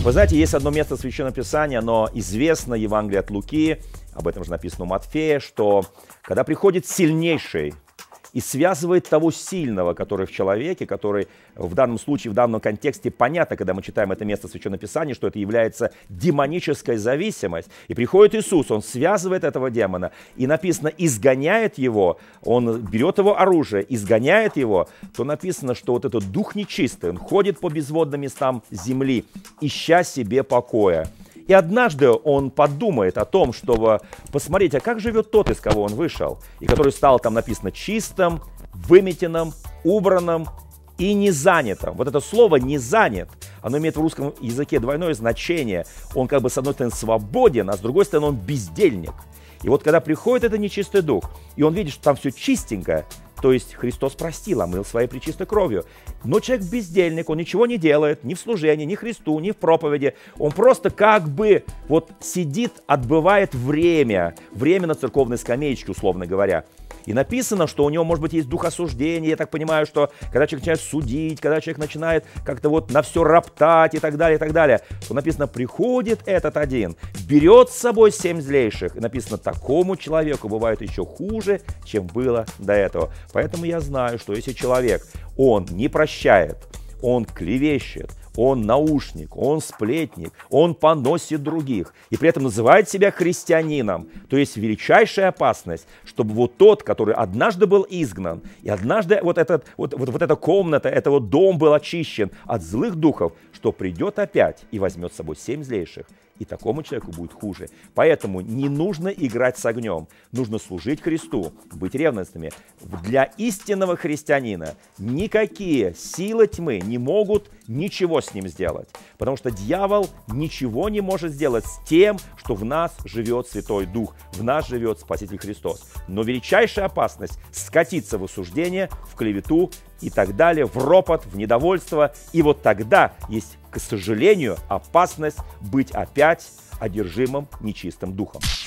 Вы знаете, есть одно место Священного Писания, оно известно, Евангелие от Луки, об этом же написано у Матфея, что когда приходит сильнейший и связывает того сильного, который в человеке, который в данном случае, в данном контексте понятно, когда мы читаем это место Священного Писания, что это является демоническая зависимость. И приходит Иисус, Он связывает этого демона, и написано, изгоняет его, Он берет его оружие, изгоняет его, то написано, что вот этот дух нечистый, он ходит по безводным местам земли, ища себе покоя. И однажды он подумает о том, чтобы посмотреть, а как живет тот, из кого он вышел, и который стал, там написано, чистым, выметенным, убранным и не занятым. Вот это слово «не занят», оно имеет в русском языке двойное значение. Он как бы с одной стороны свободен, а с другой стороны он бездельник. И вот когда приходит этот нечистый дух, и он видит, что там все чистенько, то есть Христос простил, омыл своей пречистой кровью. Но человек бездельник, он ничего не делает, ни в служении, ни Христу, ни в проповеди. Он просто как бы вот сидит, отбывает время на церковной скамеечке, условно говоря. И написано, что у него, может быть, есть дух осуждения. Я так понимаю, что когда человек начинает судить, когда человек начинает как-то вот на все роптать и так далее, то написано, приходит этот один, берет с собой 7 злейших. И написано, такому человеку бывает еще хуже, чем было до этого. Поэтому я знаю, что если человек, он не прощает, он клевещет, он наушник, он сплетник, он поносит других, и при этом называет себя христианином, то есть величайшая опасность, чтобы вот тот, который однажды был изгнан, и однажды вот эта комната, этот вот дом был очищен от злых духов, что придет опять и возьмет с собой 7 злейших, и такому человеку будет хуже. Поэтому не нужно играть с огнем, нужно служить Христу, быть ревностными. Для истинного христианина никакие силы тьмы не могут ничего с ним сделать, потому что дьявол ничего не может сделать с тем, что в нас живет Святой Дух, в нас живет Спаситель Христос. Но величайшая опасность скатиться в осуждение, в клевету и так далее, в ропот, в недовольство. И вот тогда есть, к сожалению, опасность быть опять одержимым нечистым духом.